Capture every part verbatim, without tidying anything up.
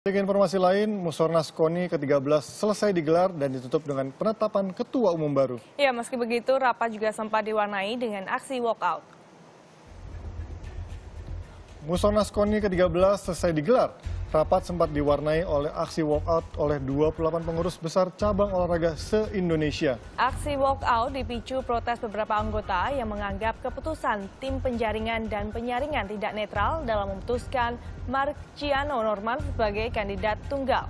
Ke informasi lain, Musornas KONI ke tiga belas selesai digelar dan ditutup dengan penetapan ketua umum baru. Ya, meski begitu, rapat juga sempat diwarnai dengan aksi walkout. Musornas KONI ke tiga belas selesai digelar. Rapat sempat diwarnai oleh aksi walkout oleh dua puluh delapan pengurus besar cabang olahraga se-Indonesia. Aksi walkout dipicu protes beberapa anggota yang menganggap keputusan tim penjaringan dan penyaringan tidak netral dalam memutuskan Marciano Norman sebagai kandidat tunggal.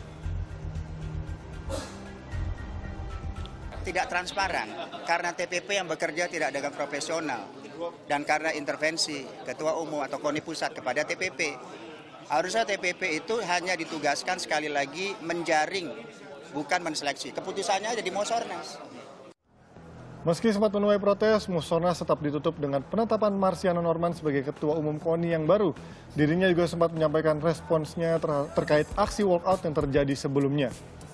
Tidak transparan karena T P P yang bekerja tidak dengan profesional dan karena intervensi ketua umum atau KONI pusat kepada T P P. Harusnya T P P itu hanya ditugaskan sekali lagi menjaring, bukan menseleksi. Keputusannya ada di Musornas. Meski sempat menuai protes, Musornas tetap ditutup dengan penetapan Marciano Norman sebagai ketua umum KONI yang baru. Dirinya juga sempat menyampaikan responsnya ter terkait aksi walkout yang terjadi sebelumnya.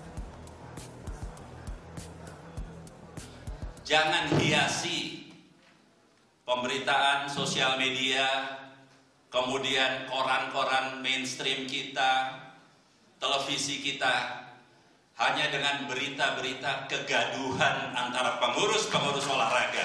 Jangan hiasi pemberitaan sosial media, kemudian koran-koran mainstream kita, televisi kita, hanya dengan berita-berita kegaduhan antara pengurus-pengurus olahraga.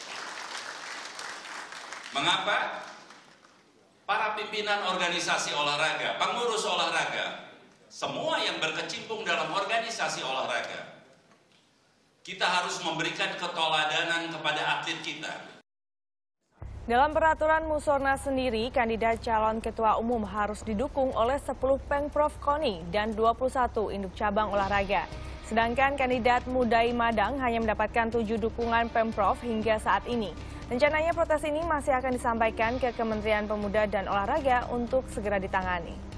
Mengapa? Para pimpinan organisasi olahraga, pengurus olahraga, semua yang berkecimpung dalam organisasi olahraga, kita harus memberikan keteladanan kepada atlet kita. Dalam peraturan Musornas sendiri, kandidat calon ketua umum harus didukung oleh sepuluh Pengprov KONI dan dua puluh satu induk cabang olahraga. Sedangkan kandidat Mudai Madang hanya mendapatkan tujuh dukungan Pemprov hingga saat ini. Rencananya protes ini masih akan disampaikan ke Kementerian Pemuda dan Olahraga untuk segera ditangani.